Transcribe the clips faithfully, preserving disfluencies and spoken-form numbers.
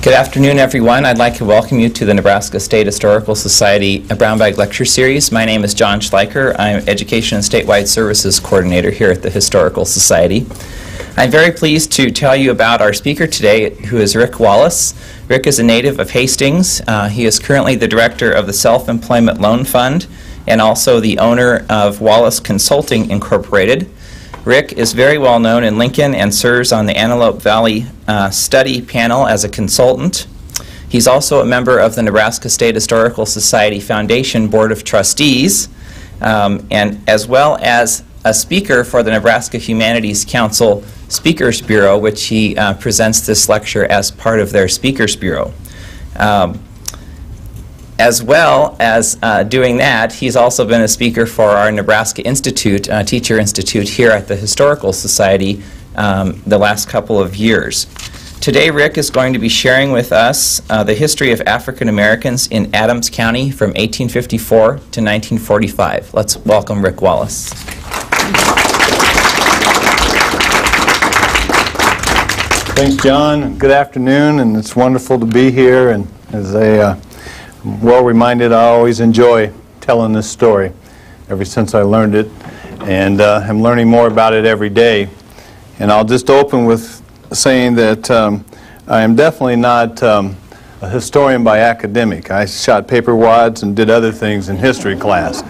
Good afternoon, everyone. I'd like to welcome you to the Nebraska State Historical Society Brown Bag Lecture Series. My name is John Schleicher. I'm Education and Statewide Services Coordinator here at the Historical Society. I'm very pleased to tell you about our speaker today, who is Rick Wallace. Rick is a native of Hastings. Uh, he is currently the director of the Self-Employment Loan Fund and also the owner of Wallace Consulting Incorporated. Rick is very well known in Lincoln and serves on the Antelope Valley uh, Study Panel as a consultant. He's also a member of the Nebraska State Historical Society Foundation Board of Trustees, um, and as well as a speaker for the Nebraska Humanities Council Speakers Bureau, which he uh, presents this lecture as part of their Speakers Bureau. Um, As well as uh, doing that, he's also been a speaker for our Nebraska Institute, uh, Teacher Institute here at the Historical Society um, the last couple of years. Today, Rick is going to be sharing with us uh, the history of African Americans in Adams County from eighteen fifty-four to nineteen forty-five. Let's welcome Rick Wallace. Thanks, John. Good afternoon, and it's wonderful to be here. And as a uh, well reminded, I always enjoy telling this story ever since I learned it, and uh, I'm learning more about it every day. And I'll just open with saying that um, I am definitely not um, a historian by academic. I shot paper wads and did other things in history class.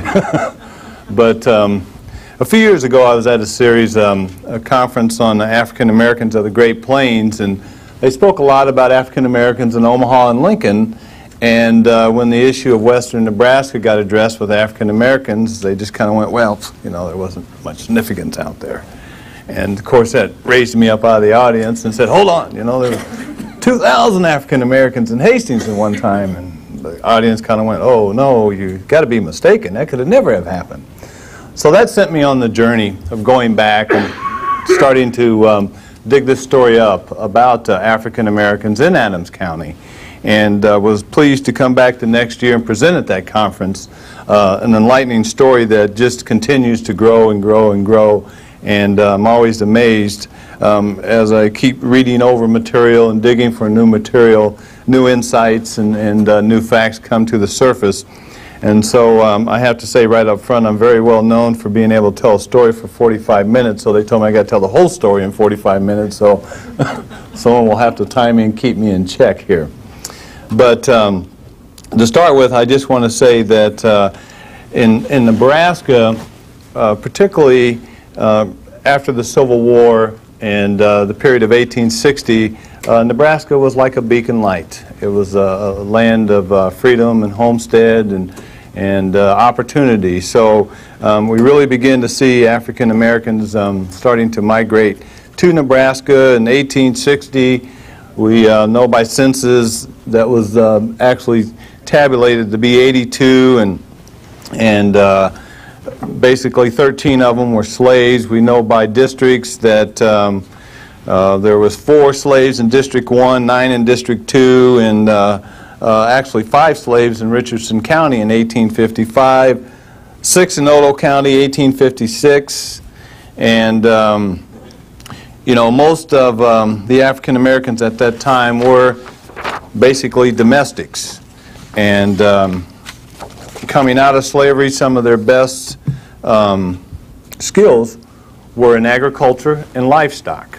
But um, a few years ago I was at a series, um, a conference on African Americans of the Great Plains, and they spoke a lot about African Americans in Omaha and Lincoln. And uh, when the issue of western Nebraska got addressed with African Americans, they just kind of went, well, you know, there wasn't much significance out there. And of course that raised me up out of the audience and said, hold on, you know, there were two thousand African Americans in Hastings at one time. And the audience kind of went, oh no, you've got to be mistaken. That could have never have happened. So that sent me on the journey of going back and starting to um, dig this story up about uh, African Americans in Adams County. And uh, was pleased to come back the next year and present at that conference uh, an enlightening story that just continues to grow and grow and grow. And uh, I'm always amazed um, as I keep reading over material and digging for new material, new insights and, and uh, new facts come to the surface. And so um, I have to say right up front, I'm very well known for being able to tell a story for forty-five minutes. So they told me I got to tell the whole story in forty-five minutes. So someone will have to time me and keep me in check here. But um, to start with, I just want to say that uh, in, in Nebraska, uh, particularly uh, after the Civil War and uh, the period of eighteen sixty, uh, Nebraska was like a beacon light. It was a, a land of uh, freedom and homestead and, and uh, opportunity. So um, we really begin to see African Americans um, starting to migrate to Nebraska in eighteen sixty. We uh, know by census that was uh, actually tabulated to be eighty-two, and and uh, basically thirteen of them were slaves. We know by districts that um, uh, there was four slaves in District one, nine in District two, and uh, uh, actually five slaves in Richardson County in eighteen fifty-five, six in Otoe County eighteen fifty-six, and um, you know, most of um, the African Americans at that time were basically domestics. And um, coming out of slavery, some of their best um, skills were in agriculture and livestock.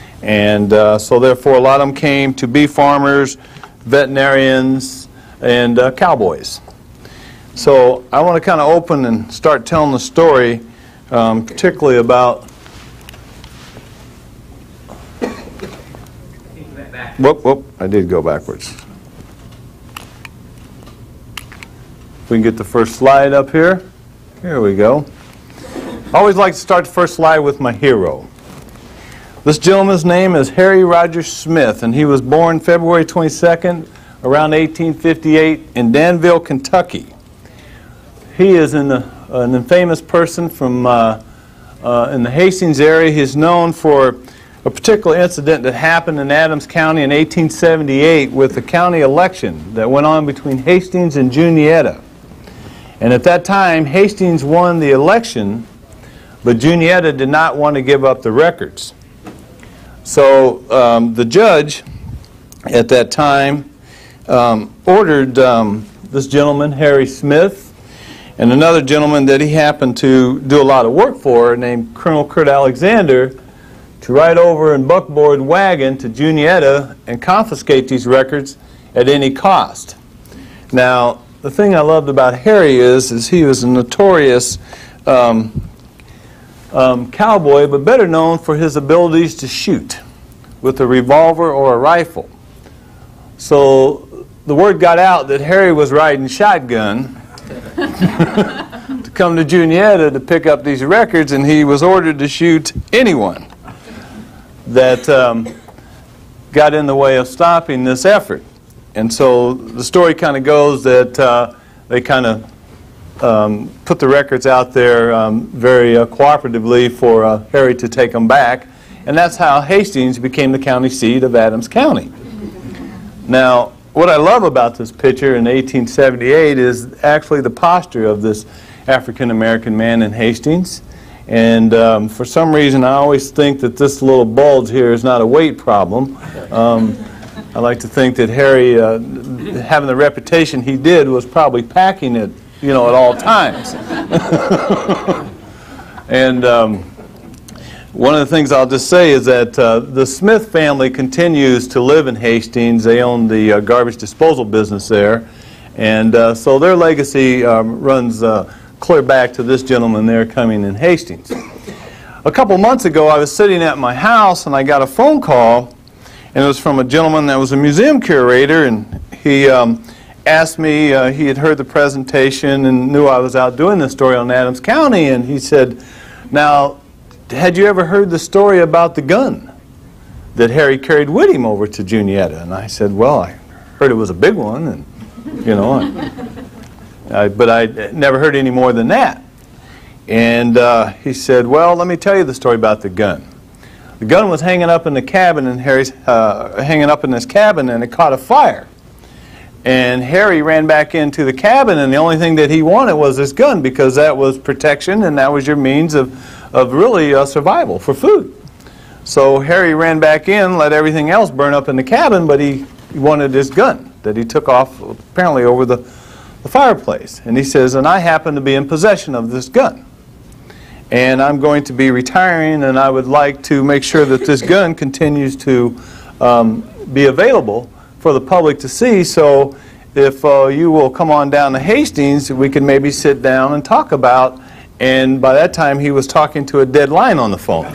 And uh, so therefore a lot of them came to be farmers, veterinarians, and uh, cowboys. So I want to kind of open and start telling the story, um, particularly about Whoop, whoop, I did go backwards. If we can get the first slide up here. Here we go. I always like to start the first slide with my hero. This gentleman's name is Harry Rogers Smith, and he was born February twenty-second, around eighteen fifty-eight, in Danville, Kentucky. He is an, uh, an infamous person from uh, uh, in the Hastings area. He's known for a particular incident that happened in Adams County in eighteen seventy-eight with the county election that went on between Hastings and Juniata. And at that time, Hastings won the election, but Juniata did not want to give up the records. So um, the judge at that time um, ordered um, this gentleman, Harry Smith, and another gentleman that he happened to do a lot of work for named Colonel Kurt Alexander to ride over in buckboard wagon to Juniata and confiscate these records at any cost. Now, the thing I loved about Harry is, is he was a notorious um, um, cowboy, but better known for his abilities to shoot with a revolver or a rifle. So the word got out that Harry was riding shotgun to come to Juniata to pick up these records, and he was ordered to shoot anyone that um, got in the way of stopping this effort. And so the story kind of goes that uh, they kind of um, put the records out there um, very uh, cooperatively for uh, Harry to take them back, and that's how Hastings became the county seat of Adams County. Now, what I love about this picture in eighteen seventy-eight is actually the posture of this African-American man in Hastings. And um, for some reason, I always think that this little bulge here is not a weight problem. Um, I like to think that Harry, uh, having the reputation he did, was probably packing it, you know, at all times. And um, one of the things I'll just say is that uh, the Smith family continues to live in Hastings. They own the uh, garbage disposal business there. And uh, so their legacy um, runs uh, clear back to this gentleman there coming in Hastings. A couple months ago, I was sitting at my house and I got a phone call, and it was from a gentleman that was a museum curator, and he um, asked me, uh, he had heard the presentation and knew I was out doing this story on Adams County, and he said, now, had you ever heard the story about the gun that Harry carried with him over to Juniata? And I said, well, I heard it was a big one, and you know, I, I, but I never heard any more than that. And uh, he said, well, let me tell you the story about the gun. The gun was hanging up in the cabin, and Harry's uh, hanging up in this cabin, and it caught a fire. And Harry ran back into the cabin, and the only thing that he wanted was this gun, because that was protection, and that was your means of, of really uh, survival for food. So Harry ran back in, let everything else burn up in the cabin, but he, he wanted this gun that he took off apparently over the, the fireplace. And he says, and I happen to be in possession of this gun. And I'm going to be retiring, and I would like to make sure that this gun continues to um, be available for the public to see. So if uh, you will come on down to Hastings, we can maybe sit down and talk about. And by that time, he was talking to a dead line on the phone,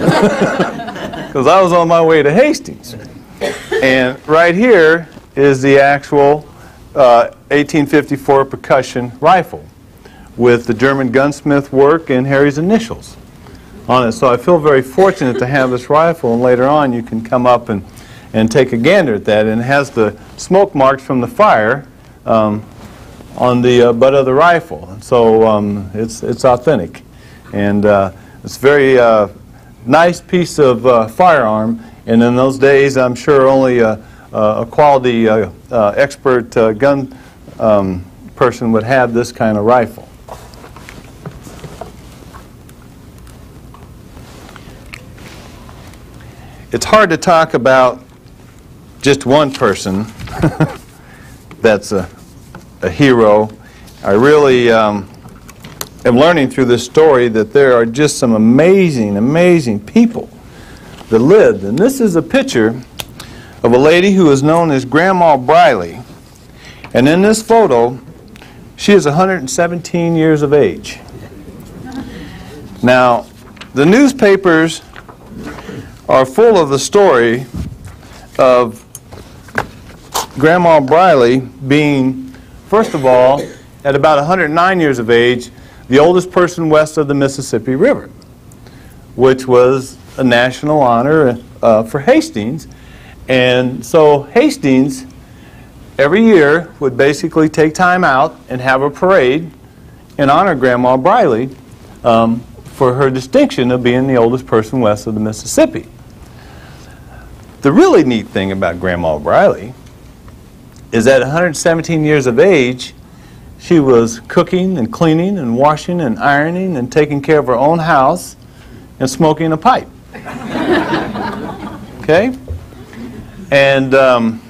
because I was on my way to Hastings. And right here is the actual uh, eighteen fifty-four percussion rifle with the German gunsmith work and Harry's initials on it. So I feel very fortunate to have this rifle, and later on you can come up and, and take a gander at that. And it has the smoke marks from the fire um, on the uh, butt of the rifle. And so um, it's, it's authentic. And uh, it's a very uh, nice piece of uh, firearm. And in those days, I'm sure only a, a quality uh, uh, expert uh, gun um, person would have this kind of rifle. It's hard to talk about just one person that's a, a hero. I really um, am learning through this story that there are just some amazing, amazing people that lived. And this is a picture of a lady who is known as Grandma Briley. And in this photo, she is one hundred seventeen years of age. Now, the newspapers are full of the story of Grandma Briley being, first of all, at about one hundred nine years of age, the oldest person west of the Mississippi River, which was a national honor uh, for Hastings. And so Hastings, every year, would basically take time out and have a parade and honor Grandma Briley um, for her distinction of being the oldest person west of the Mississippi. The really neat thing about Grandma Briley is that at one hundred seventeen years of age, she was cooking and cleaning and washing and ironing and taking care of her own house and smoking a pipe. Okay? And um,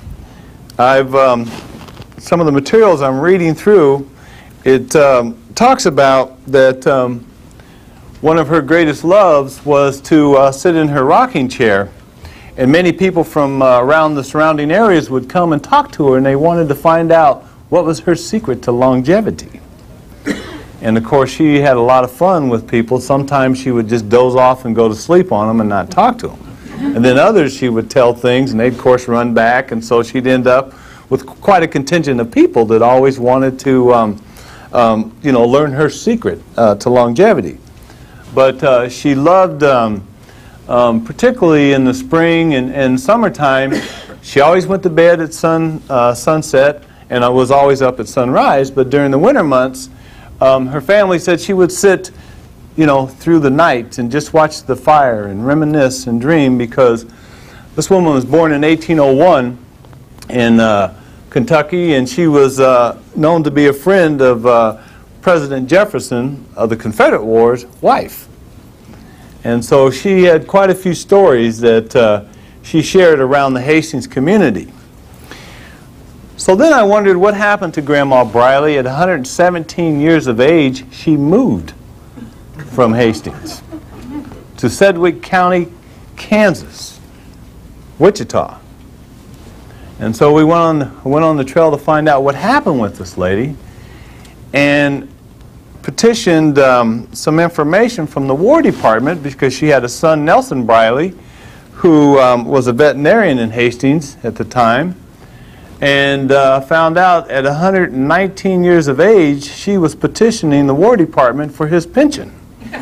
I've um, some of the materials I'm reading through, it um, talks about that um, one of her greatest loves was to uh, sit in her rocking chair, and many people from uh, around the surrounding areas would come and talk to her, and they wanted to find out what was her secret to longevity. And of course she had a lot of fun with people. Sometimes she would just doze off and go to sleep on them and not talk to them. And then others she would tell things, and they'd of course run back, and so she'd end up with quite a contingent of people that always wanted to um, um, you know, learn her secret uh, to longevity. But uh, she loved, um, um, particularly in the spring and, and summertime, she always went to bed at sun, uh, sunset, and I was always up at sunrise. But during the winter months, um, her family said she would sit, you know, through the night and just watch the fire and reminisce and dream, because this woman was born in eighteen oh one in uh, Kentucky, and she was uh, known to be a friend of uh, President Jefferson of the Confederate War's wife. And so she had quite a few stories that uh, she shared around the Hastings community. So then I wondered what happened to Grandma Briley. At one hundred seventeen years of age, she moved from Hastings to Sedgwick County, Kansas, Wichita. And so we went on, went on the trail to find out what happened with this lady, and petitioned um, some information from the War Department, because she had a son, Nelson Briley, who um, was a veterinarian in Hastings at the time, and uh, found out at one hundred nineteen years of age she was petitioning the War Department for his pension.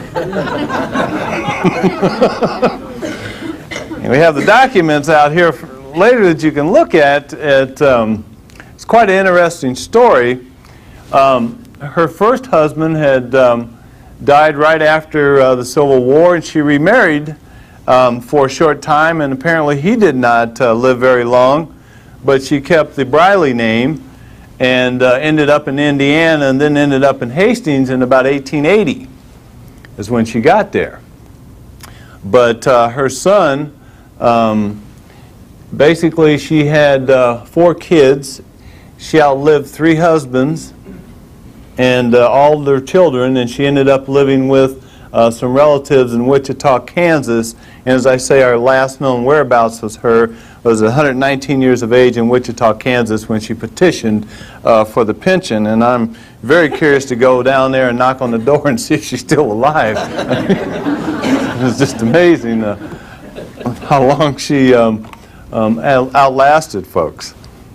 And we have the documents out here for later that you can look at. At um, it's quite an interesting story. Um, her first husband had um, died right after uh, the Civil War, and she remarried um, for a short time, and apparently he did not uh, live very long, but she kept the Briley name and uh, ended up in Indiana, and then ended up in Hastings in about eighteen eighty is when she got there. But uh, her son, um, basically she had uh, four kids. She outlived three husbands and uh, all their children, and she ended up living with uh, some relatives in Wichita, Kansas. And as I say, our last known whereabouts was her was one hundred nineteen years of age in Wichita, Kansas, when she petitioned uh, for the pension. And I'm very curious to go down there and knock on the door and see if she's still alive. It's just amazing uh, how long she um, um, outlasted folks.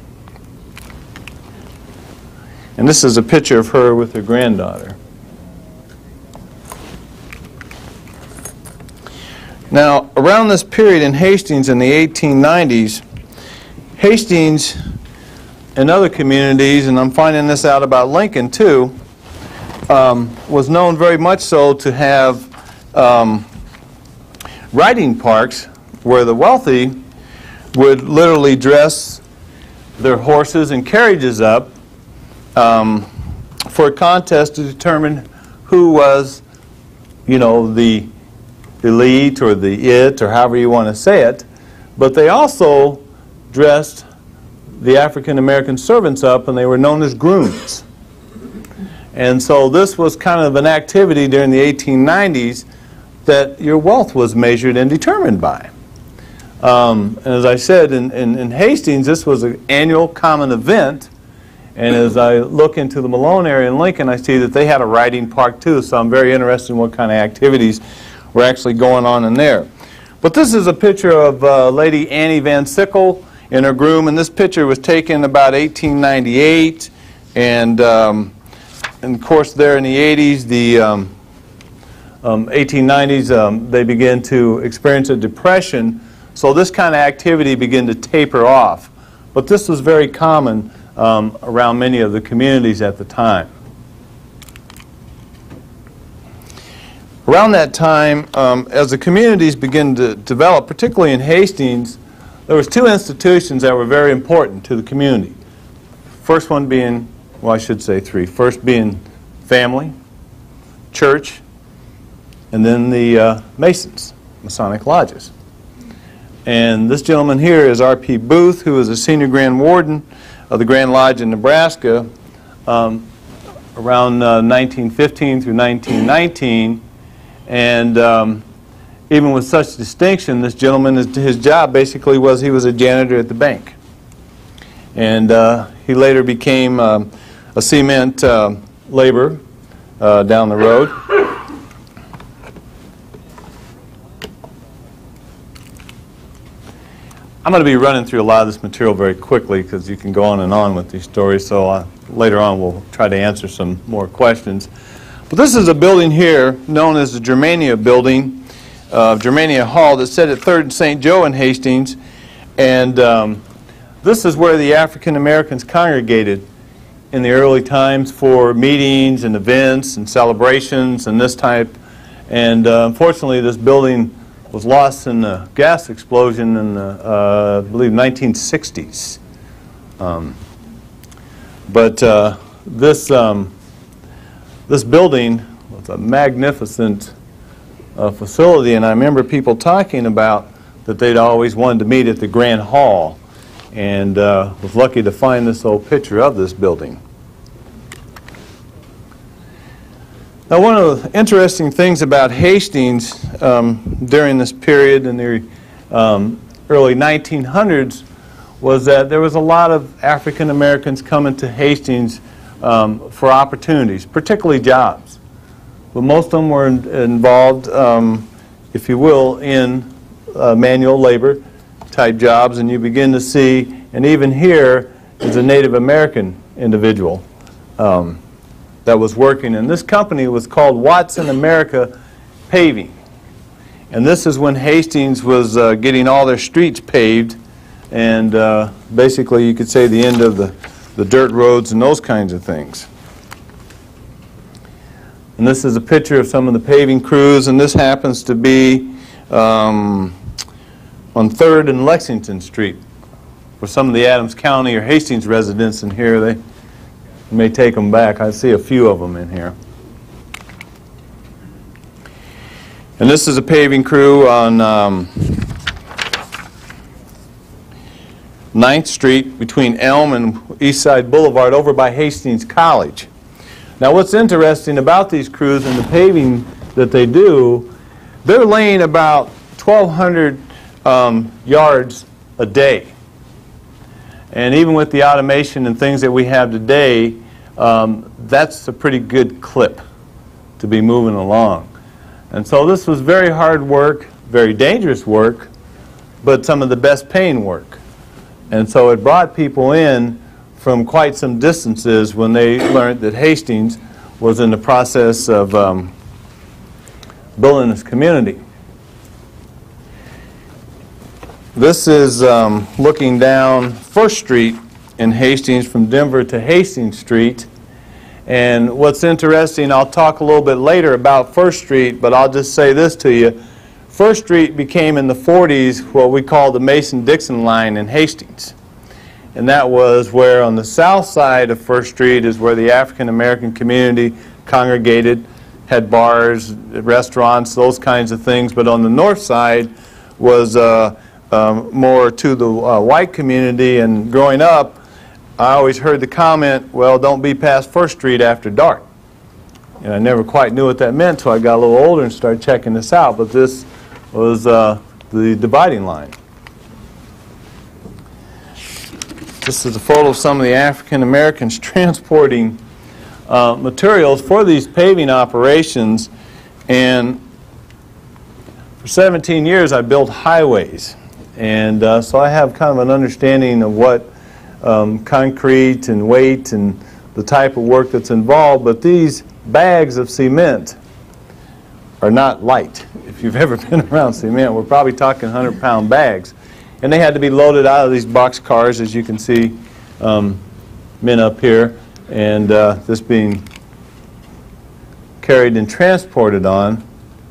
And this is a picture of her with her granddaughter. Now, around this period in Hastings in the eighteen nineties, Hastings and other communities, and I'm finding this out about Lincoln too, um, was known very much so to have um, riding parks where the wealthy would literally dress their horses and carriages up um, for a contest to determine who was, you know, the elite or the it, or however you want to say it. But they also dressed the African American servants up, and they were known as grooms. And so this was kind of an activity during the eighteen nineties that your wealth was measured and determined by. Um, and as I said, in, in, in Hastings, this was an annual common event. And as I look into the Malone area in Lincoln, I see that they had a riding park too. So I'm very interested in what kind of activities were actually going on in there. But this is a picture of uh, Lady Annie Van Sickle and her groom, and this picture was taken about eighteen ninety-eight, and, um, and of course there in the eighties, the um, um, eighteen nineties, um, they began to experience a depression, so this kind of activity began to taper off. But this was very common um, around many of the communities at the time. Around that time, um, as the communities began to develop, particularly in Hastings, there was two institutions that were very important to the community. First one being, well, I should say three. First being family, church, and then the uh, Masons, Masonic lodges. And this gentleman here is R P Booth, who is a senior Grand Warden of the Grand Lodge in Nebraska um, around uh, nineteen fifteen through nineteen nineteen. And um, even with such distinction, this gentleman, his, his job basically was he was a janitor at the bank. And uh, he later became um, a cement uh, laborer uh, down the road. I'm going to be running through a lot of this material very quickly because you can go on and on with these stories, so uh, later on we'll try to answer some more questions. But this is a building here known as the Germania Building, uh, Germania Hall, that's set at third and Saint Joe in Hastings. And um, this is where the African Americans congregated in the early times for meetings and events and celebrations and this type. And uh, unfortunately, this building was lost in a gas explosion in the, uh, I believe, nineteen sixties. Um, but uh, this, um, this building was a magnificent uh, facility, and I remember people talking about that they'd always wanted to meet at the Grand Hall, and uh, was lucky to find this old picture of this building. Now, one of the interesting things about Hastings um, during this period in the um, early nineteen hundreds was that there was a lot of African Americans coming to Hastings um, for opportunities, particularly jobs. But most of them were in, involved, um, if you will, in uh, manual labor type jobs, and you begin to see, and even here is a Native American individual um, that was working, and this company was called Watson America Paving. And this is when Hastings was uh, getting all their streets paved, and uh, basically you could say the end of the, the dirt roads and those kinds of things. And this is a picture of some of the paving crews, and this happens to be um, on third and Lexington Street, where some of the Adams County or Hastings residents in here, they You may take them back. I see a few of them in here. And this is a paving crew on um, ninth Street between Elm and East Side Boulevard over by Hastings College. Now, what's interesting about these crews and the paving that they do, they're laying about twelve hundred um, yards a day. And even with the automation and things that we have today, um, that's a pretty good clip to be moving along. And so this was very hard work, very dangerous work, but some of the best paying work. And so it brought people in from quite some distances when they learned that Hastings was in the process of um, building this community. This is um, looking down First Street in Hastings from Denver to Hastings Street. And what's interesting, I'll talk a little bit later about First Street, but I'll just say this to you. First Street became in the forties what we call the Mason-Dixon line in Hastings. And that was where on the south side of First Street is where the African American community congregated, had bars, restaurants, those kinds of things. But on the north side was uh, um, more to the uh, white community. And growing up, I always heard the comment, well, don't be past First Street after dark. And I never quite knew what that meant until I got a little older and started checking this out. But this was uh, the dividing line. This is a photo of some of the African Americans transporting uh, materials for these paving operations. And for seventeen years I built highways. And uh, so I have kind of an understanding of what um, concrete and weight and the type of work that's involved. But these bags of cement are not light. If you've ever been around cement, we're probably talking one hundred pound bags. And they had to be loaded out of these box cars, as you can see, um, men up here, and uh, this being carried and transported on.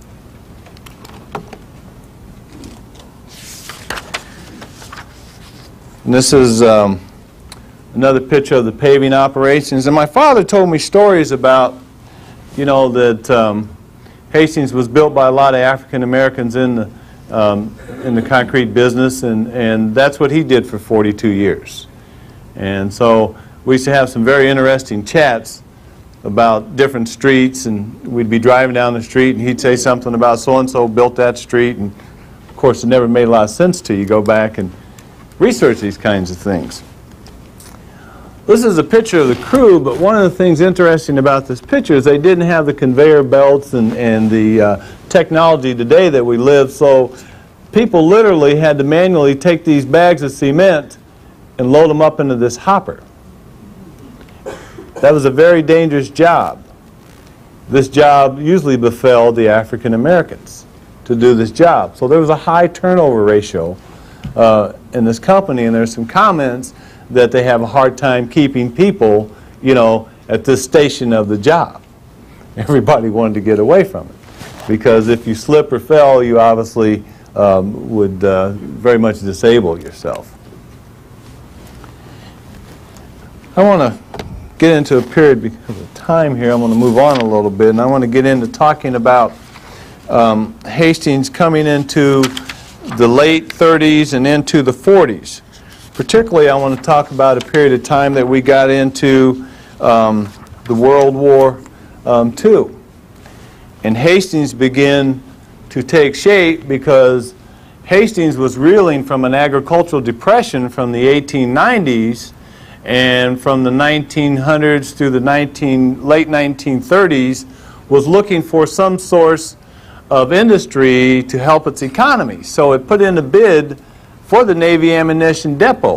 And this is um, another picture of the paving operations. And my father told me stories about, you know, that um, Hastings was built by a lot of African Americans in the um, in the concrete business, and, and that's what he did for forty-two years. And so we used to have some very interesting chats about different streets, and we'd be driving down the street and he'd say something about so-and-so built that street, and of course it never made a lot of sense to you. Go back and research these kinds of things. This is a picture of the crew, but one of the things interesting about this picture is they didn't have the conveyor belts and, and the uh, technology today that we live, so people literally had to manually take these bags of cement and load them up into this hopper. That was a very dangerous job. This job usually befell the African Americans to do this job. So there was a high turnover ratio uh, in this company, and there's some comments that they have a hard time keeping people, you know, at this station of the job. Everybody wanted to get away from it, because if you slip or fell, you obviously um, would uh, very much disable yourself. I want to get into a period because of time here. I'm going to move on a little bit, and I want to get into talking about um, Hastings coming into the late thirties and into the forties. Particularly, I want to talk about a period of time that we got into um, the World War um, Two. And Hastings began to take shape because Hastings was reeling from an agricultural depression from the eighteen nineties, and from the nineteen hundreds through the nineteen, late nineteen thirties was looking for some source of industry to help its economy. So it put in a bid for the Navy Ammunition Depot,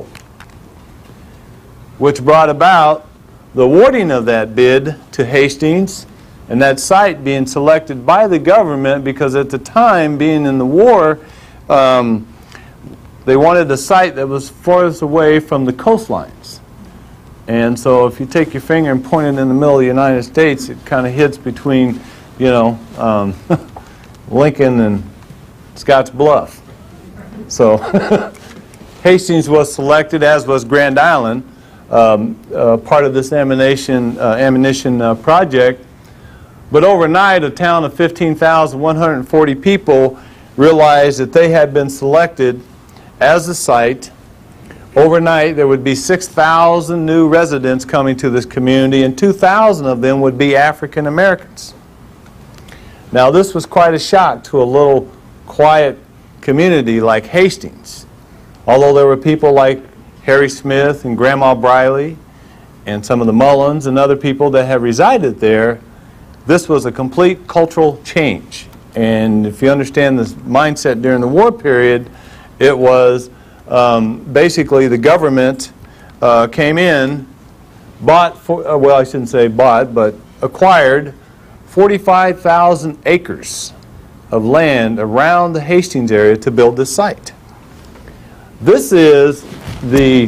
which brought about the awarding of that bid to Hastings, and that site being selected by the government because at the time, being in the war, um, they wanted a site that was farthest away from the coastlines. And so if you take your finger and point it in the middle of the United States, it kind of hits between, you know, um, Lincoln and Scotts Bluff. So Hastings was selected, as was Grand Island, um, uh, part of this ammunition, uh, ammunition uh, project. But overnight, a town of fifteen thousand one hundred forty people realized that they had been selected as the site. Overnight, there would be six thousand new residents coming to this community, and two thousand of them would be African Americans. Now, this was quite a shock to a little quiet community like Hastings. Although there were people like Harry Smith and Grandma Briley and some of the Mullins and other people that have resided there, this was a complete cultural change. And if you understand this mindset during the war period, it was um, basically the government uh, came in, bought, for, uh, well I shouldn't say bought, but acquired forty-five thousand acres of land around the Hastings area to build this site. This is the,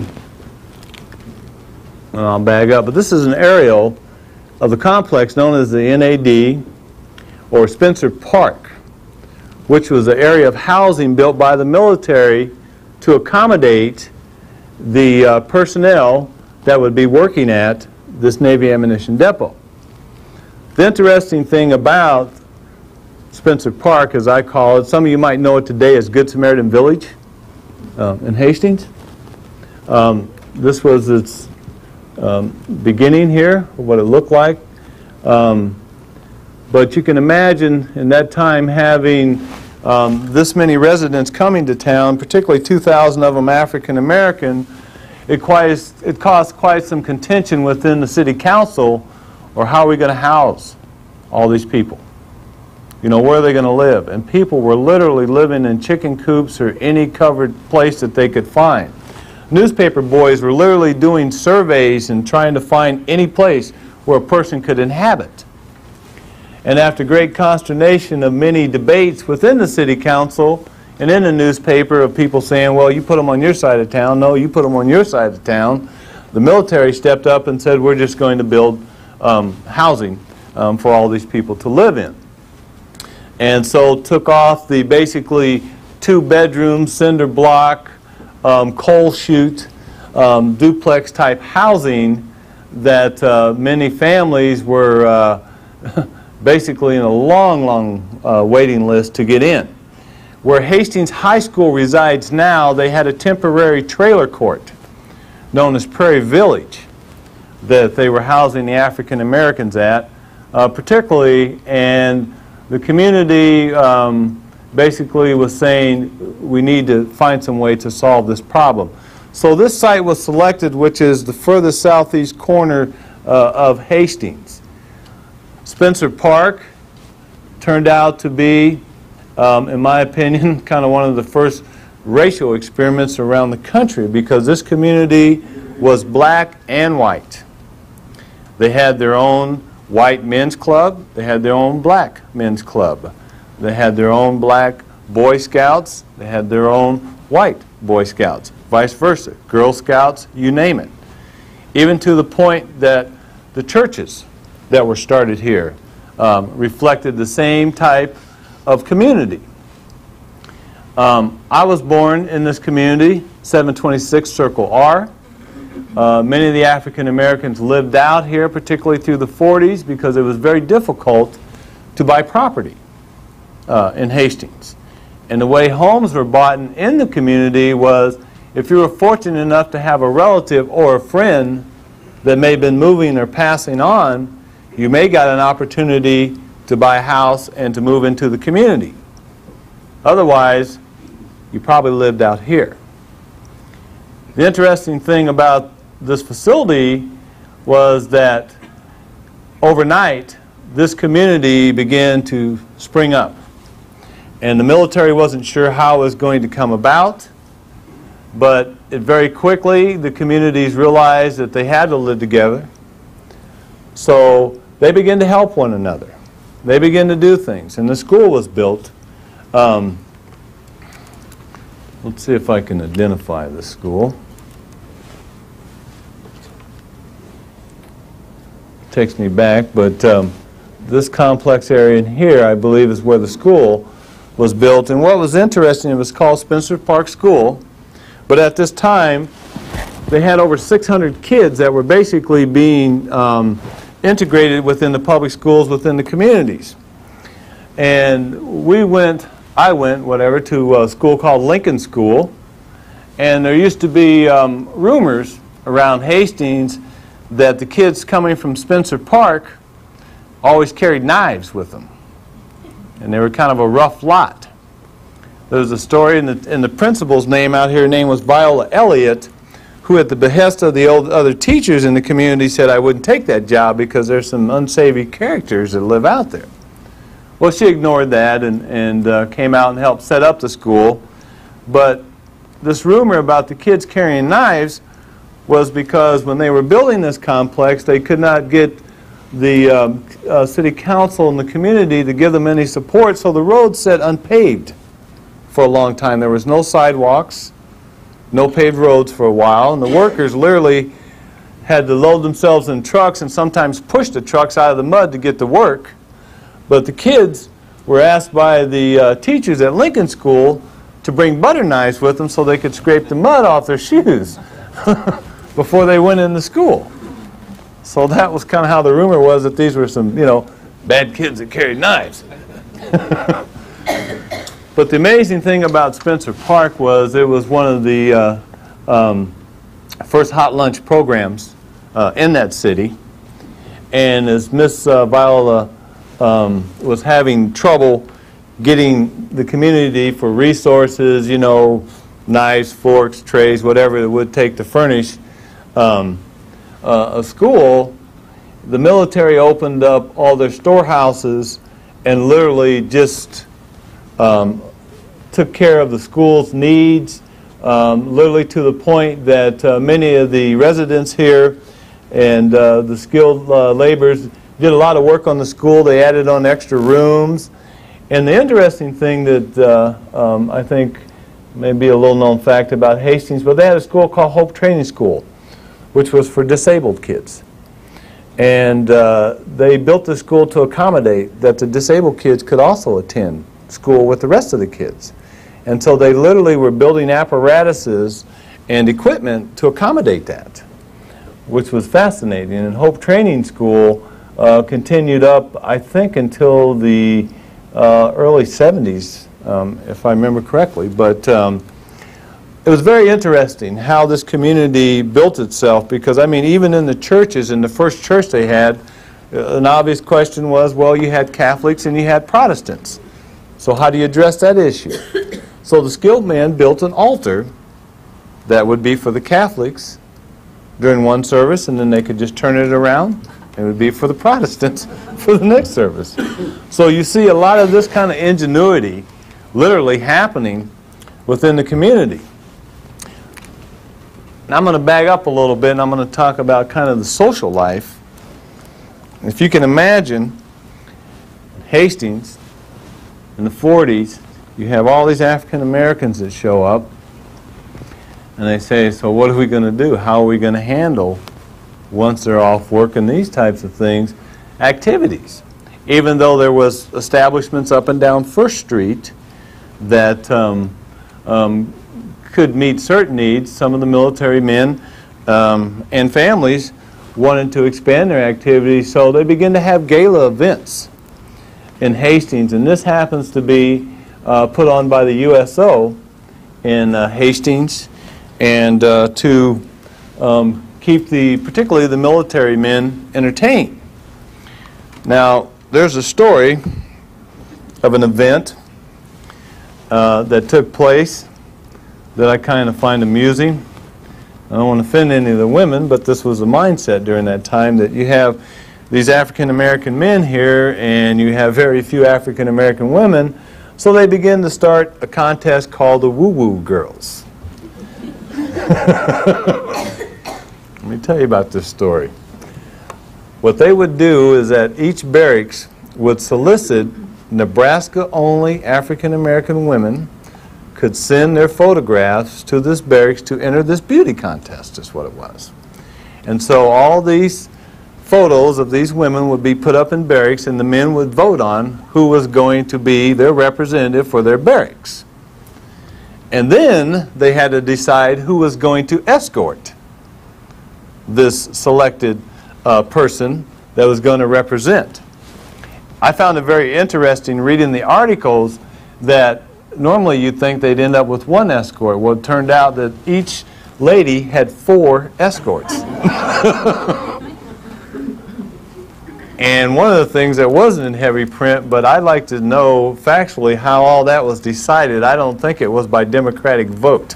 well, I'll bag up, but this is an aerial of the complex known as the N A D, or Spencer Park, which was an area of housing built by the military to accommodate the uh, personnel that would be working at this Navy Ammunition Depot. The interesting thing about Spencer Park, as I call it, some of you might know it today as Good Samaritan Village uh, in Hastings. Um, this was its um, beginning here, what it looked like. Um, but you can imagine in that time having um, this many residents coming to town, particularly two thousand of them African American. It, quite, it caused quite some contention within the city council, or how are we going to house all these people? You know, where are they going to live? And people were literally living in chicken coops or any covered place that they could find. Newspaper boys were literally doing surveys and trying to find any place where a person could inhabit. And after great consternation of many debates within the city council and in the newspaper of people saying, well, you put them on your side of town, no, you put them on your side of town, the military stepped up and said, we're just going to build um, housing um, for all these people to live in. And so took off the basically two-bedroom, cinder block, um, coal chute, um, duplex type housing that uh, many families were uh, basically in a long, long uh, waiting list to get in. Where Hastings High School resides now, they had a temporary trailer court known as Prairie Village that they were housing the African Americans at, uh, particularly, and the community um, basically was saying we need to find some way to solve this problem. So this site was selected, which is the furthest southeast corner uh, of Hastings. Spencer Park turned out to be, um, in my opinion, kind of one of the first racial experiments around the country, because this community was black and white. They had their own white men's club. They had their own black men's club. They had their own black Boy Scouts. They had their own white Boy Scouts. Vice versa. Girl Scouts, you name it. Even to the point that the churches that were started here um, reflected the same type of community. Um, I was born in this community, seven twenty-six Circle R. Uh, many of the African Americans lived out here, particularly through the forties, because it was very difficult to buy property uh, in Hastings. And the way homes were bought in, in the community was, if you were fortunate enough to have a relative or a friend that may have been moving or passing on, you may got an opportunity to buy a house and to move into the community. Otherwise, you probably lived out here. The interesting thing about this facility was that overnight, this community began to spring up. And the military wasn't sure how it was going to come about, but it very quickly, the communities realized that they had to live together. So they began to help one another. They began to do things, and the school was built. Um, let's see if I can identify the school. Takes me back, but um, this complex area in here, I believe, is where the school was built. And what was interesting, it was called Spencer Park School, but at this time, they had over six hundred kids that were basically being um, integrated within the public schools within the communities. And we went, I went, whatever, to a school called Lincoln School, and there used to be um, rumors around Hastings that the kids coming from Spencer Park always carried knives with them. And they were kind of a rough lot. There was a story, and the, and the principal's name out here, her name was Viola Elliott, who at the behest of the old other teachers in the community said, I wouldn't take that job because there's some unsavory characters that live out there. Well, she ignored that and, and uh, came out and helped set up the school. But this rumor about the kids carrying knives was because when they were building this complex, they could not get the um, uh, city council and the community to give them any support, so the road sat unpaved for a long time. There was no sidewalks, no paved roads for a while, and the workers literally had to load themselves in trucks and sometimes push the trucks out of the mud to get to work. But the kids were asked by the uh, teachers at Lincoln School to bring butter knives with them so they could scrape the mud off their shoes before they went into school. So that was kind of how the rumor was, that these were some, you know, bad kids that carried knives. But the amazing thing about Spencer Park was it was one of the uh, um, first hot lunch programs uh, in that city. And as Miss Uh, Viola um, was having trouble getting the community for resources, you know, knives, forks, trays, whatever it would take to furnish um, uh, a school, the military opened up all their storehouses and literally just um, took care of the school's needs, um, literally to the point that uh, many of the residents here and uh, the skilled uh, laborers did a lot of work on the school. They added on extra rooms. And the interesting thing that uh, um, I think may be a little known fact about Hastings, but they had a school called Hope Training School, which was for disabled kids. And uh, they built the school to accommodate that the disabled kids could also attend school with the rest of the kids. And so they literally were building apparatuses and equipment to accommodate that, which was fascinating. And Hope Training School uh, continued up, I think, until the uh, early seventies, um, if I remember correctly. But um, it was very interesting how this community built itself, because, I mean, even in the churches, in the first church they had, uh, an obvious question was, well, you had Catholics and you had Protestants. So how do you address that issue? So the skilled men built an altar that would be for the Catholics during one service, and then they could just turn it around. It would be for the Protestants for the next service. So you see a lot of this kind of ingenuity literally happening within the community. Now I'm going to back up a little bit, and I'm going to talk about kind of the social life. If you can imagine, Hastings in the forties, you have all these African Americans that show up, and they say, so what are we going to do? How are we going to handle, once they're off work and these types of things, activities? Even though there was establishments up and down First Street that um, um, could meet certain needs, some of the military men um, and families wanted to expand their activities, so they began to have gala events in Hastings, and this happens to be uh, put on by the U S O in uh, Hastings, and uh, to um, keep the, particularly the military men, entertained. Now, there's a story of an event uh, that took place that I kind of find amusing. I don't want to offend any of the women, but this was a mindset during that time, that you have these African American men here and you have very few African American women, so they begin to start a contest called the Woo Woo Girls. Let me tell you about this story. What they would do is that each barracks would solicit Nebraska-only African American women, could send their photographs to this barracks to enter this beauty contest, is what it was. And so all these photos of these women would be put up in barracks, and the men would vote on who was going to be their representative for their barracks. And then they had to decide who was going to escort this selected uh, person that was going to represent. I found it very interesting reading the articles that normally you'd think they'd end up with one escort. Well, it turned out that each lady had four escorts. And one of the things that wasn't in heavy print, but I'd like to know factually how all that was decided. I don't think it was by Democratic vote.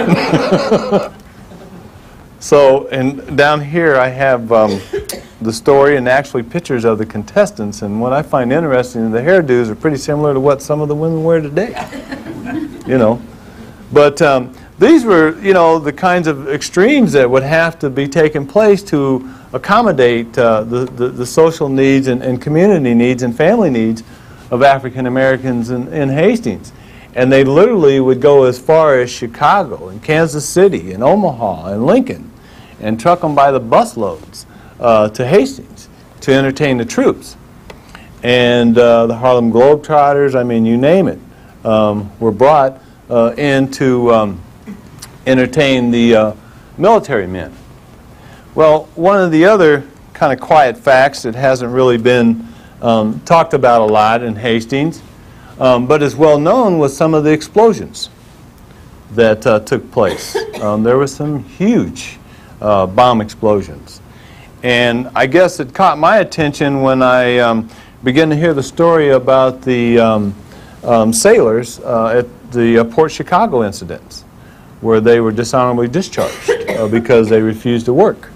So, and down here I have um, the story and actually pictures of the contestants. And what I find interesting, the hairdos are pretty similar to what some of the women wear today. You know, but um, these were, you know, the kinds of extremes that would have to be taking place to accommodate uh, the, the, the social needs and, and community needs and family needs of African Americans in, in Hastings. And they literally would go as far as Chicago and Kansas City and Omaha and Lincoln and truck them by the busloads uh, to Hastings to entertain the troops. And uh, the Harlem Globetrotters, I mean, you name it, um, were brought uh, in to um, entertain the uh, military men. Well, one of the other kind of quiet facts that hasn't really been um, talked about a lot in Hastings, um, but is well known, was some of the explosions that uh, took place. Um, there were some huge uh, bomb explosions. And I guess it caught my attention when I um, began to hear the story about the um, um, sailors uh, at the uh, Port Chicago incidents, where they were dishonorably discharged uh, because they refused to work.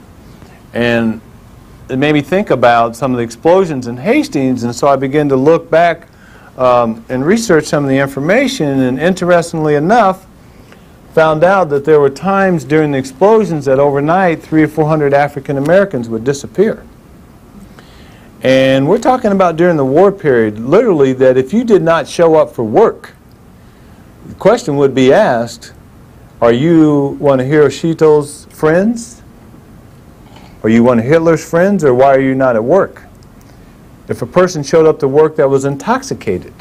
And it made me think about some of the explosions in Hastings, and so I began to look back um, and research some of the information, and interestingly enough, found out that there were times during the explosions that overnight three or four hundred African Americans would disappear. And we're talking about during the war period, literally, that if you did not show up for work, the question would be asked, are you one of Hiroshito's friends? Are you one of Hitler's friends, or why are you not at work? If a person showed up to work that was intoxicated,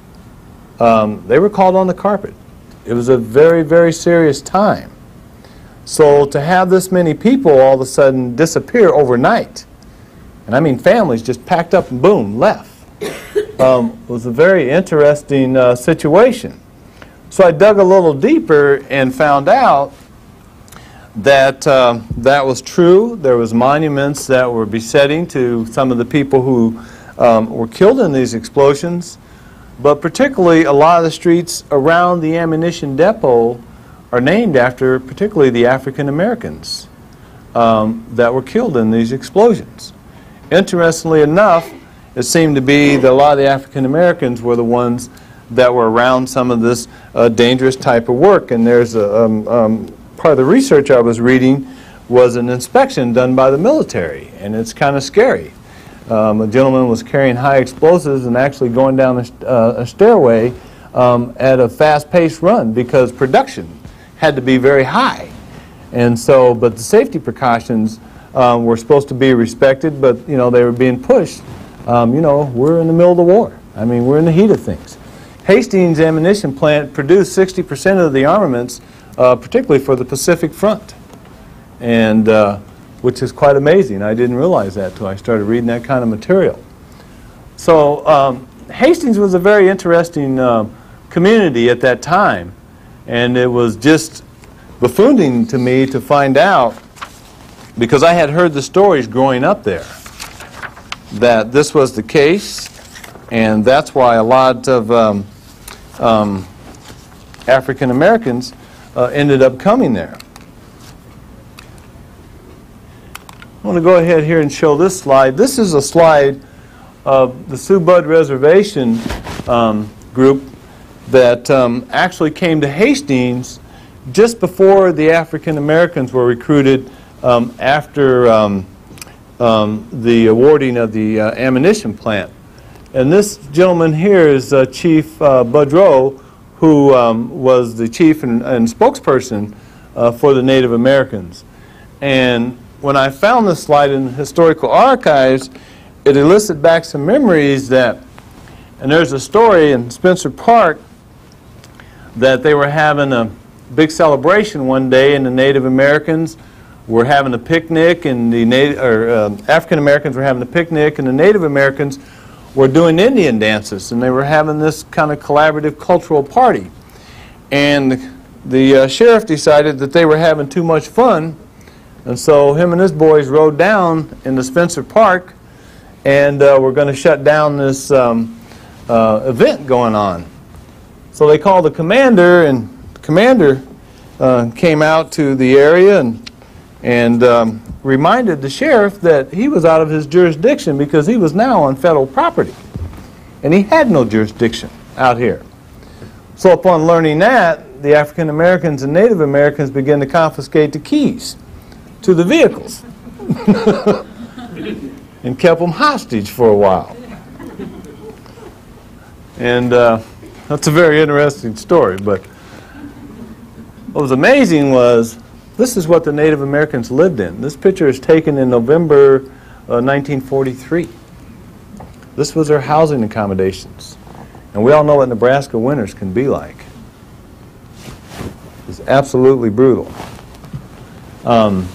um, they were called on the carpet. It was a very, very serious time. So to have this many people all of a sudden disappear overnight, and I mean families just packed up and boom, left. um, was a very interesting uh, situation. So I dug a little deeper and found out that uh, that was true. There was monuments that were besetting to some of the people who um, were killed in these explosions, but particularly a lot of the streets around the ammunition depot are named after particularly the African Americans um, that were killed in these explosions. Interestingly enough, it seemed to be that a lot of the African Americans were the ones that were around some of this uh, dangerous type of work. And there's a um, um, part of the research I was reading was an inspection done by the military, and it's kind of scary. Um, a gentleman was carrying high explosives and actually going down a, uh, a stairway um, at a fast-paced run because production had to be very high. And so, but the safety precautions um, were supposed to be respected, but you know, they were being pushed. Um, you know, we're in the middle of the war. I mean, we're in the heat of things. Hastings ammunition plant produced sixty percent of the armaments, uh, particularly for the Pacific Front, and uh, which is quite amazing. I didn't realize that until I started reading that kind of material. So um, Hastings was a very interesting uh, community at that time, and it was just buffooning to me to find out, because I had heard the stories growing up there, that this was the case, and that's why a lot of um, um, African Americans uh, ended up coming there. I want to go ahead here and show this slide. This is a slide of the Sioux Bud Reservation um, group that um, actually came to Hastings just before the African Americans were recruited um, after um, um, the awarding of the uh, ammunition plant. And this gentleman here is uh, Chief uh, Boudreaux, who um, was the chief and, and spokesperson uh, for the Native Americans. And when I found this slide in the historical archives, it elicited back some memories that, and there's a story in Spencer Park that they were having a big celebration one day, and the Native Americans were having a picnic, and the Native, or uh, African Americans were having a picnic, and the Native Americans were doing Indian dances, and they were having this kind of collaborative cultural party. And the uh, sheriff decided that they were having too much fun, and so him and his boys rode down into Spencer Park, and uh, were going to shut down this um, uh, event going on. So they called the commander, and the commander uh, came out to the area and, and um, reminded the sheriff that he was out of his jurisdiction because he was now on federal property, and he had no jurisdiction out here. So upon learning that, the African Americans and Native Americans began to confiscate the keys to the vehicles and kept them hostage for a while. And uh, that's a very interesting story. But what was amazing was, this is what the Native Americans lived in. This picture is taken in November uh, nineteen forty-three. This was their housing accommodations. And we all know what Nebraska winters can be like. It's absolutely brutal. Um,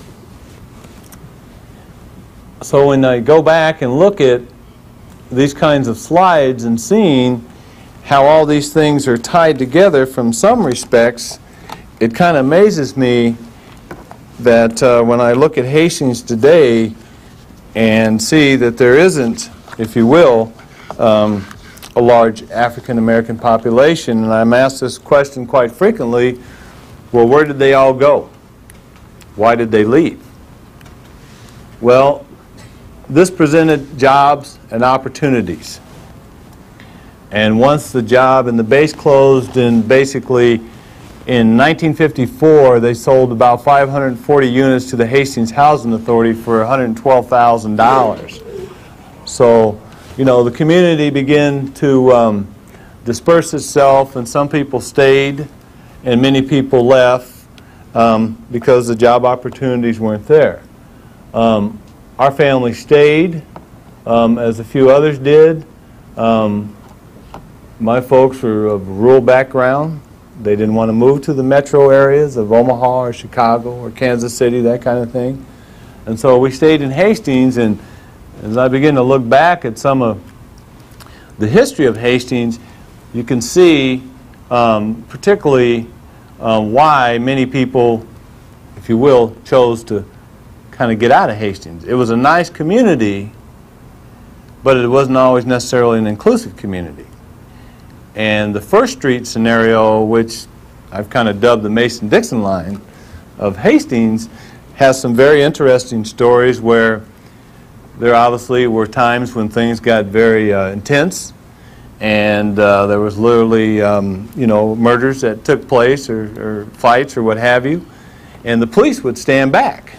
so when I go back and look at these kinds of slides and seeing how all these things are tied together from some respects, it kind of amazes me that uh, when I look at Hastings today and see that there isn't, if you will, um, a large African American population, and I'm asked this question quite frequently, well, where did they all go? Why did they leave? Well, this presented jobs and opportunities. And once the job and the base closed, and basically in nineteen fifty-four, they sold about five hundred forty units to the Hastings Housing Authority for one hundred twelve thousand dollars. So, you know, the community began to um, disperse itself, and some people stayed, and many people left um, because the job opportunities weren't there. Um, our family stayed, um, as a few others did. Um, my folks were of rural background. They didn't want to move to the metro areas of Omaha or Chicago or Kansas City, that kind of thing. And so we stayed in Hastings, and as I begin to look back at some of the history of Hastings, you can see um, particularly uh, why many people, if you will, chose to kind of get out of Hastings. It was a nice community, but it wasn't always necessarily an inclusive community. And the First Street scenario, which I've kind of dubbed the Mason-Dixon line of Hastings, has some very interesting stories where there obviously were times when things got very uh, intense, and uh, there was literally um, you know, murders that took place, or, or fights or what have you, and the police would stand back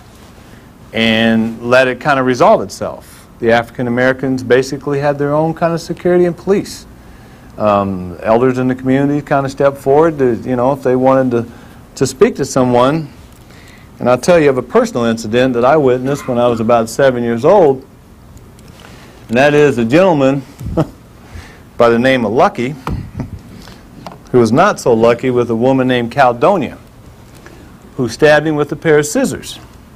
and let it kind of resolve itself. The African Americans basically had their own kind of security and police. Um, elders in the community kind of stepped forward to, you know, if they wanted to, to speak to someone. And I'll tell you of a personal incident that I witnessed when I was about seven years old, and that is a gentleman by the name of Lucky, who was not so lucky, with a woman named Caldonia, who stabbed him with a pair of scissors.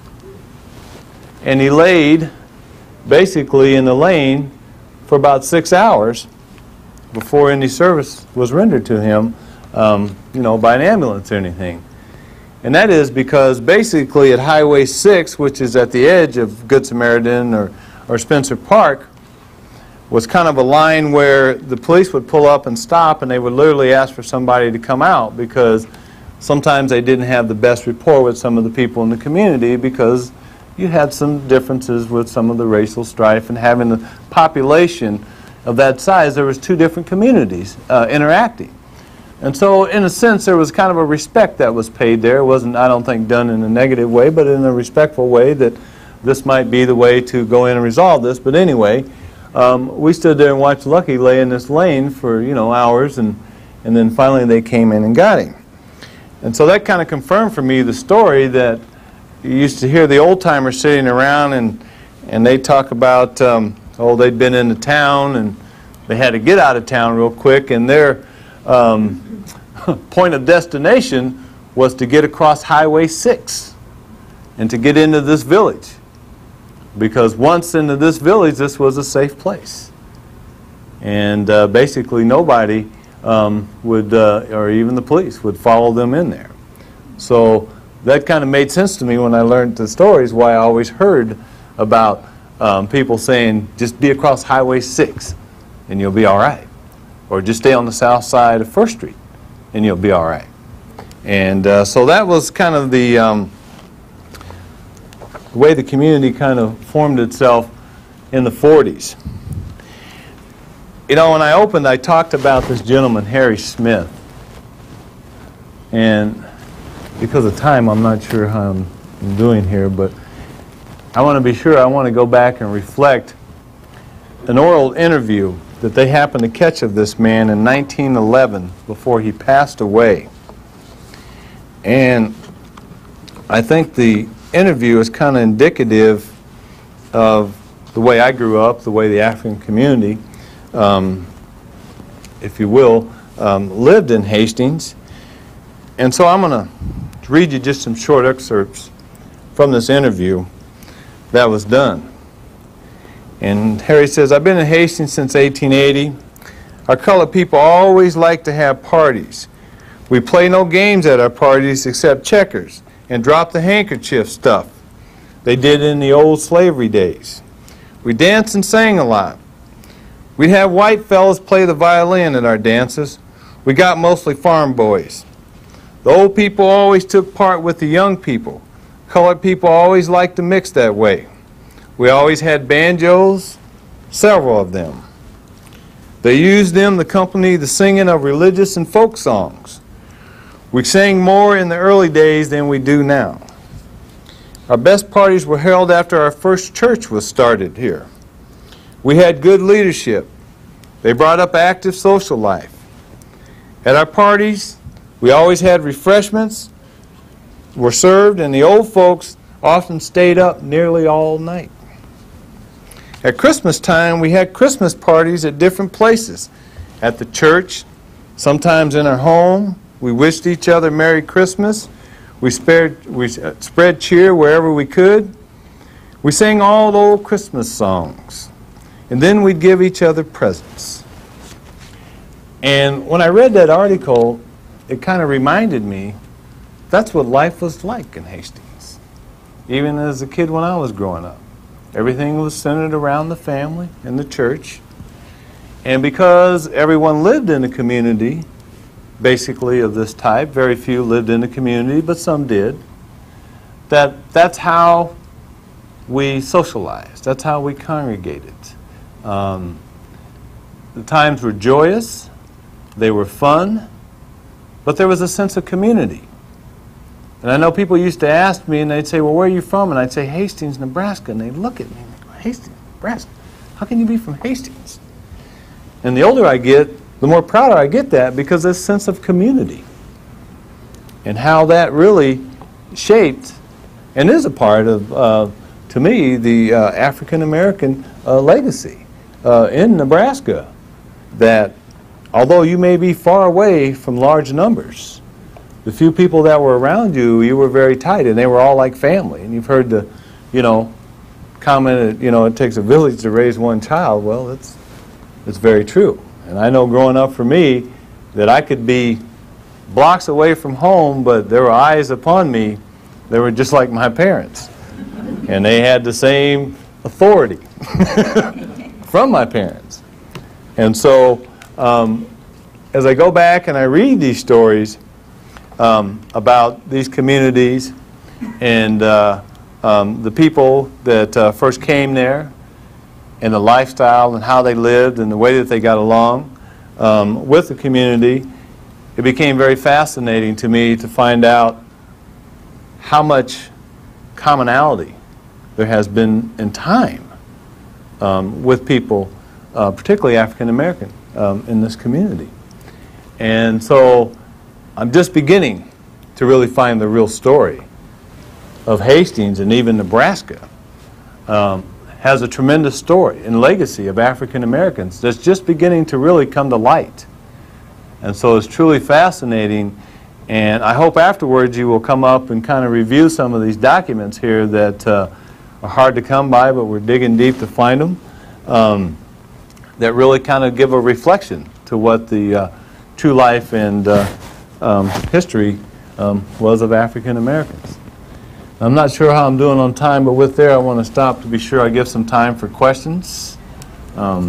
And he laid basically in the lane for about six hours before any service was rendered to him, um, you know, by an ambulance or anything. And that is because basically at Highway six, which is at the edge of Good Samaritan or, or Spencer Park, was kind of a line where the police would pull up and stop, and they would literally ask for somebody to come out, because sometimes they didn't have the best rapport with some of the people in the community, because you had some differences with some of the racial strife, and having the population of that size, there was two different communities uh, interacting. And so in a sense there was kind of a respect that was paid there. It wasn't, I don't think, done in a negative way, but in a respectful way, that this might be the way to go in and resolve this. But anyway, um, we stood there and watched Lucky lay in this lane for, you know, hours, and, and then finally they came in and got him. And so that kind of confirmed for me the story that you used to hear the old-timers sitting around, and, and they talk about, um, oh, they'd been into town and they had to get out of town real quick, and their um, point of destination was to get across Highway six and to get into this village, because once into this village, this was a safe place. And uh, basically nobody um, would, uh, or even the police, would follow them in there. So that kind of made sense to me when I learned the stories, why I always heard about um, people saying, just be across Highway six and you'll be all right. Or just stay on the south side of First Street and you'll be all right. And uh, so that was kind of the, um, the way the community kind of formed itself in the forties. You know, when I opened, I talked about this gentleman, Harry Smith. And because of time, I'm not sure how I'm doing here, but I want to be sure, I want to go back and reflect an oral interview that they happened to catch of this man in nineteen eleven before he passed away. And I think the interview is kind of indicative of the way I grew up, the way the African community, um, if you will, um, lived in Hastings. And so I'm going to read you just some short excerpts from this interview that was done. And Harry says, I've been in Hastings since eighteen eighty. Our colored people always like to have parties. We play no games at our parties except checkers and drop the handkerchief stuff. They did in the old slavery days. We danced and sang a lot. We'd have white fellas play the violin at our dances. We got mostly farm boys. The old people always took part with the young people. Colored people always liked to mix that way. We always had banjos, several of them. They used them to accompany the singing of religious and folk songs. We sang more in the early days than we do now. Our best parties were held after our first church was started here. We had good leadership. They brought up active social life. At our parties, we always had refreshments, were served, and the old folks often stayed up nearly all night. At Christmas time, we had Christmas parties at different places. At the church, sometimes in our home. We wished each other Merry Christmas. We, spared, we spread cheer wherever we could. We sang all the old Christmas songs. And then we'd give each other presents. And when I read that article, it kind of reminded me that's what life was like in Hastings, even as a kid when I was growing up. Everything was centered around the family and the church. And because everyone lived in a community, basically of this type, very few lived in a community, but some did, that that's how we socialized. That's how we congregated. Um, the times were joyous, they were fun, but there was a sense of community. And I know people used to ask me, and they'd say, well, where are you from? And I'd say, Hastings, Nebraska. And they'd look at me and they'd go, Hastings, Nebraska? How can you be from Hastings? And the older I get, the more prouder I get that, because this sense of community and how that really shaped and is a part of, uh, to me, the uh, African-American uh, legacy uh, in Nebraska, that although you may be far away from large numbers, the few people that were around you, you were very tight, and they were all like family. And you've heard the, you know, comment, you know, it takes a village to raise one child. Well, it's, it's very true. And I know growing up for me that I could be blocks away from home, but there were eyes upon me. They were just like my parents. And they had the same authority from my parents. And so um, as I go back and I read these stories um, about these communities and uh, um, the people that uh, first came there and the lifestyle and how they lived and the way that they got along um, with the community, it became very fascinating to me to find out how much commonality there has been in time um, with people, uh, particularly African American, um, in this community. And so I'm just beginning to really find the real story of Hastings, and even Nebraska um, has a tremendous story and legacy of African Americans that's just beginning to really come to light. And so it's truly fascinating, and I hope afterwards you will come up and kind of review some of these documents here that uh, are hard to come by, but we're digging deep to find them, um, that really kind of give a reflection to what the uh, true life and uh, um, history um, was of African Americans. I'm not sure how I'm doing on time, but with there I want to stop to be sure I give some time for questions. Um,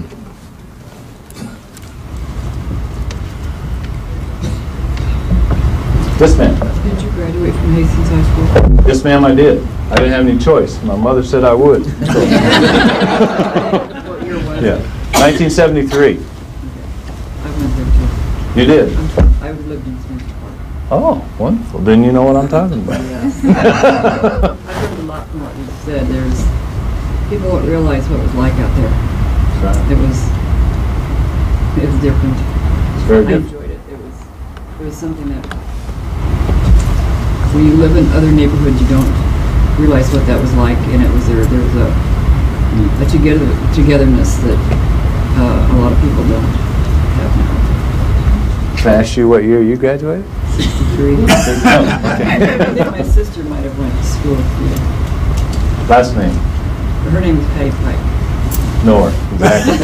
yes, ma'am. Did you graduate from Hastings High School? Yes, ma'am, I did. I didn't have any choice. My mother said I would. So. What year was it? Yeah, nineteen seventy-three. I went there too. You did? I lived in Smith Park. Oh, wonderful. Then you know what I'm talking about. Yeah. I learned a lot from what you said. There's people don't realize what it was like out there. Right. It was it was different. It's very I good. enjoyed it. It was it was something that when you live in other neighborhoods you don't realize what that was like, and it was there there was a a together togetherness that uh, a lot of people don't have now. Can I ask you what year you graduated? sixty-three. Oh, I okay. think my sister might have went to school with you. Last name? Her name was Patty Pike. Nor. Exactly.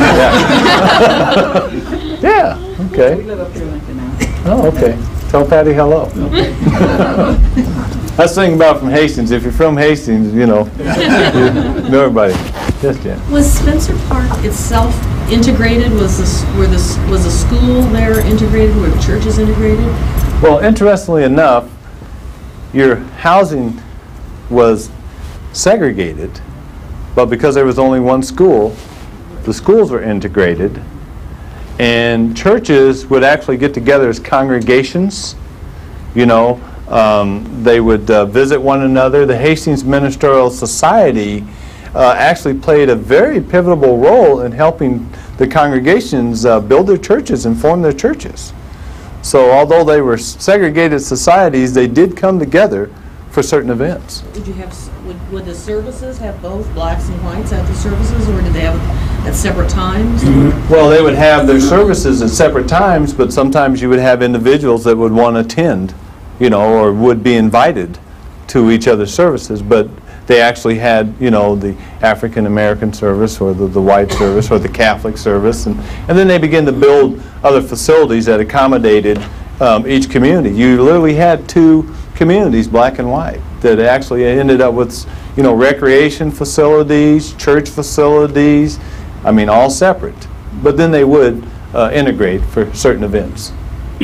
Yeah. Yeah, We okay. live up here in Lincoln now. Oh, okay. Tell Patty hello. Okay. That's the thing about from Hastings. If you're from Hastings, you know, you know everybody. Yes, Jan. Was Spencer Park itself integrated? Was this, were this, was the school there integrated? Were the churches integrated? Well, interestingly enough, your housing was segregated, but because there was only one school, the schools were integrated, and churches would actually get together as congregations. You know, um, they would uh, visit one another. The Hastings Ministerial Society uh, actually played a very pivotal role in helping the congregations uh, build their churches and form their churches. So although they were segregated societies, they did come together for certain events. Did you have, s- would, would the services have both blacks and whites at the services, or did they have it at separate times? Well, they would have their services at separate times, but sometimes you would have individuals that would want to attend, you know, or would be invited to each other's services. But they actually had, you know, the African American service or the, the white service or the Catholic service, and, and then they began to build other facilities that accommodated um, each community. You literally had two communities, black and white, that actually ended up with, you know, recreation facilities, church facilities, I mean, all separate. But then they would uh, integrate for certain events.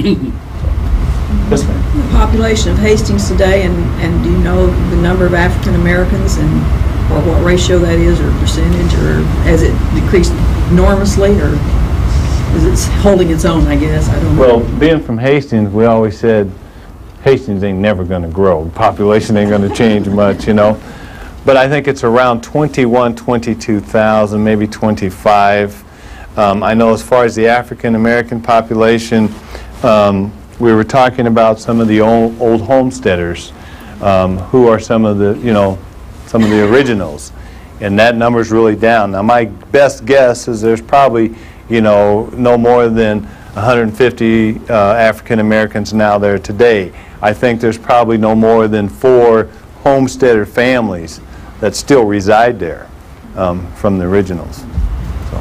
Yes, ma'am. The population of Hastings today, and, and do you know the number of African Americans and or what ratio that is, or percentage, or has it decreased enormously, or is it holding its own, I guess? I don't know. Well, being from Hastings, we always said Hastings ain't never going to grow. The population ain't going to change much, you know. But I think it's around twenty-one, twenty-two thousand, maybe twenty-five. Um, I know as far as the African American population, um, we were talking about some of the old, old homesteaders, um, who are some of the, you know, some of the originals, and that number's really down. Now, my best guess is there's probably, you know, no more than one hundred fifty uh, African Americans now there today. I think there's probably no more than four homesteader families that still reside there um, from the originals. So.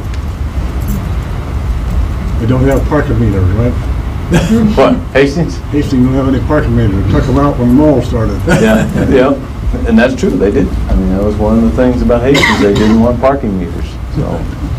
They don't have parking meters, right? What, Hastings? Hastings don't have any parking meters. They took them out when the mall started. Yeah, yeah, and that's true, they did. I mean, that was one of the things about Hastings, they didn't want parking meters, so.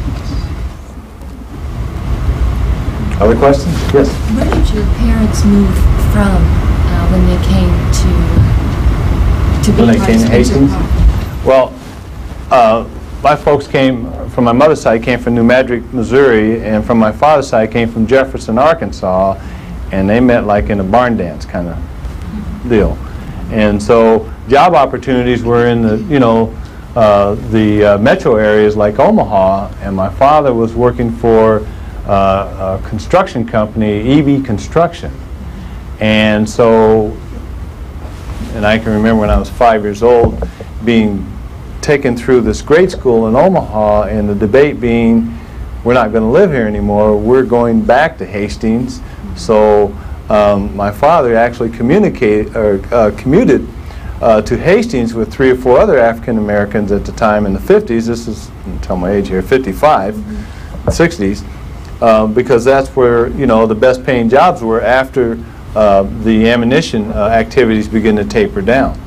Other questions? Yes? Where did your parents move from uh, when they came to, to be When they part came of to Spencer Hastings? Park? Well, uh, my folks came, from my mother's side, came from New Madrid, Missouri, and from my father's side came from Jefferson, Arkansas, and they met like in a barn dance kind of deal. And so job opportunities were in the, you know, uh, the uh, metro areas like Omaha, and my father was working for uh, a construction company, E B Construction. And so, and I can remember when I was five years old being taken through this grade school in Omaha, and the debate being, we're not going to live here anymore, we're going back to Hastings. So um, my father actually communicated or uh, commuted uh, to Hastings with three or four other African Americans at the time in the fifties. This is, I'll tell my age here, fifty-five, mm-hmm. sixties, uh, because that's where, you know, the best paying jobs were after uh, the ammunition uh, activities begin to taper down.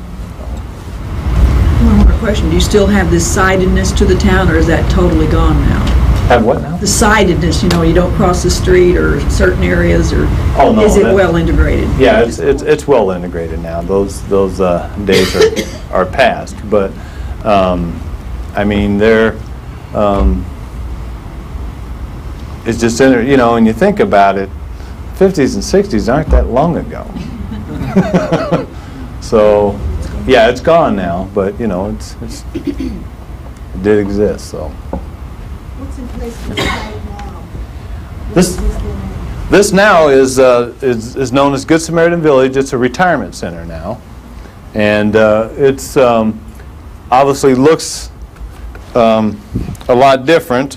One more question. Do you still have this sidedness to the town, or is that totally gone now? Have what now? The sidedness, you know, you don't cross the street or certain areas, or Oh, no, is it that- well integrated? Yeah, it's it's it's well integrated now. Those those uh, days are are past. But um, I mean, they're um, it's just inter you know, when you think about it, fifties and sixties aren't that long ago. So yeah, it's gone now. But you know, it's it's it did exist. So. What's in place for the site now? This, this now is, uh, is, is known as Good Samaritan Village. It's a retirement center now. And uh, it's um, obviously looks um, a lot different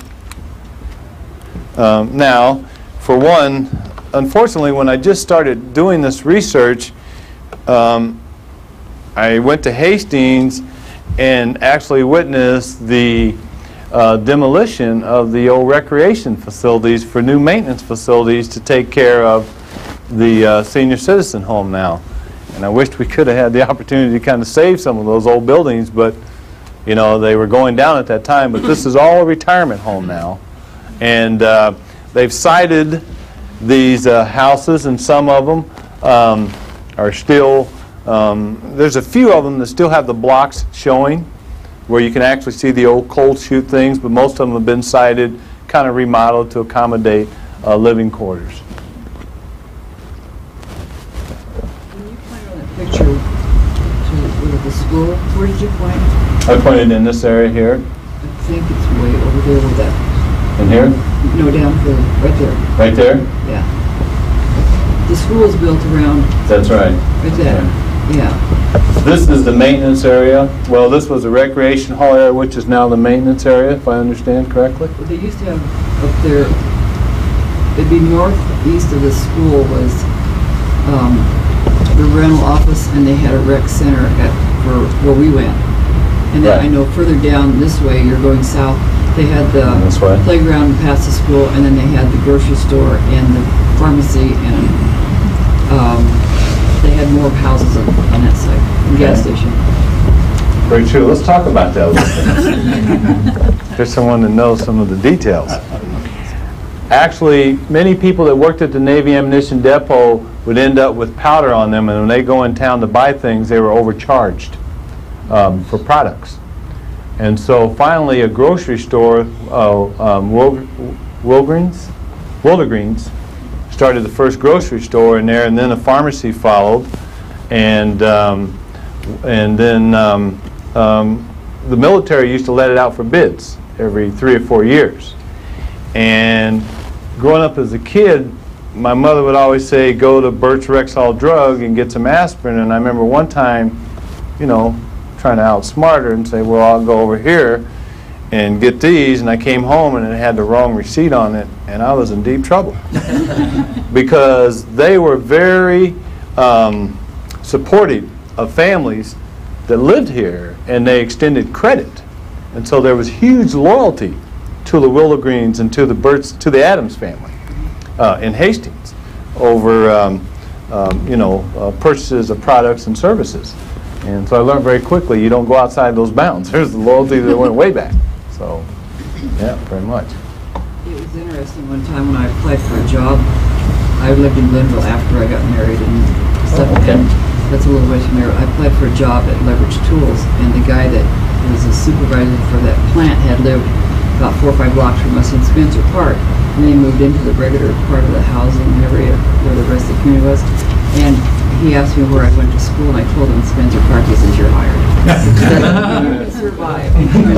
um, now. For one, unfortunately, when I just started doing this research, um, I went to Hastings and actually witnessed the Uh, demolition of the old recreation facilities for new maintenance facilities to take care of the uh, senior citizen home now. And I wished we could have had the opportunity to kind of save some of those old buildings, but you know, they were going down at that time. But this is all a retirement home now. And uh, they've cited these uh, houses, and some of them um, are still, um, there's a few of them that still have the blocks showing, where you can actually see the old cold chute things, but most of them have been sited, kind of remodeled to accommodate uh, living quarters. When you pointed on that picture to to the school, where did you point? I pointed in this area here. I think it's way over there with that, In here? no, down the, right there, Right there? yeah. The school is built around, That's right. right there, yeah. This is the maintenance area. Well, this was a recreation hall area, which is now the maintenance area, if I understand correctly. What they used to have up there, it'd be northeast of the school was um, the rental office, and they had a rec center at, for where we went. And then I Right. know further down this way, you're going south, they had the This way? playground past the school, and then they had the grocery store and the pharmacy, and um, they had more houses on, on that side, and gas Okay. station. Very true. Let's talk about that a little bit. There's someone that knows some of the details. Actually, many people that worked at the Navy Ammunition Depot would end up with powder on them, and when they go in town to buy things, they were overcharged um, for products. And so finally, a grocery store, uh, um, Wil Wilgreens, Wildergreens, started the first grocery store in there, and then a pharmacy followed, and um, and then um, um, the military used to let it out for bids every three or four years. And growing up as a kid, my mother would always say, go to Burt's Rexall Drug and get some aspirin. And I remember one time, you know, trying to outsmart her and say, well, I'll go over here and get these. And I came home and it had the wrong receipt on it, and I was in deep trouble. Because they were very um, supportive of families that lived here, and they extended credit. And so there was huge loyalty to the Wildergreens and to the Burts, to the Adams family uh, in Hastings over um, um, you know, uh, purchases of products and services. And so I learned very quickly, you don't go outside those bounds. There's the loyalty that went way back. So, yeah, very much. It was interesting one time when I applied for a job. I lived in Glenville after I got married and stuff. Oh, okay. And that's a little ways from there. I applied for a job at Leverage Tools, and the guy that was a supervisor for that plant had lived about four or five blocks from us in Spencer Park. And they moved into the regular part of the housing area where the rest of the community was. And he asked me where I went to school, and I told him Spencer Park. He says, you're hired. You can survive.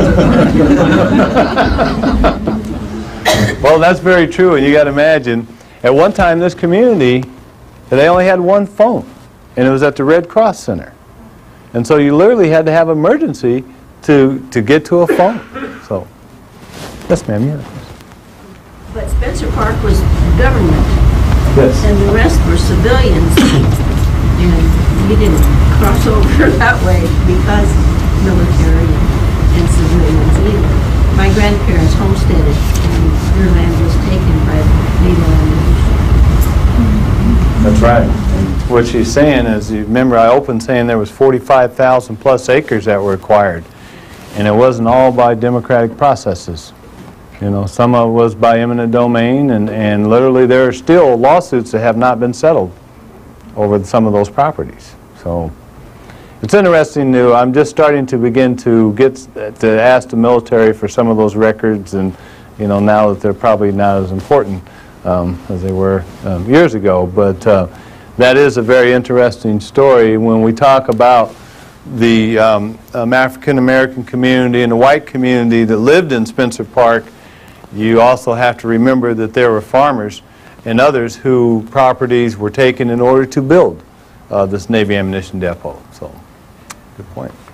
Well, that's very true, and you got to imagine, at one time this community, they only had one phone, and it was at the Red Cross Center. And so you literally had to have emergency to, to get to a phone. So, yes, ma'am, yeah. But Spencer Park was government, Yes. and the rest were civilians. And we didn't cross over that way because military and civilians either. My grandparents homesteaded, and their land was taken by Native Americans. That's right. What she's saying is, you remember I opened saying there was forty-five thousand plus acres that were acquired, and it wasn't all by democratic processes. You know, some of it was by eminent domain, and, and literally there are still lawsuits that have not been settled over some of those properties. So it's interesting to, I'm just starting to begin to get to ask the military for some of those records, and you know, now that they're probably not as important um, as they were um, years ago. But uh, that is a very interesting story when we talk about the um, um, African American community and the white community that lived in Spencer Park. You also have to remember that there were farmers and others who properties were taken in order to build uh, this Navy Ammunition Depot. So, good point.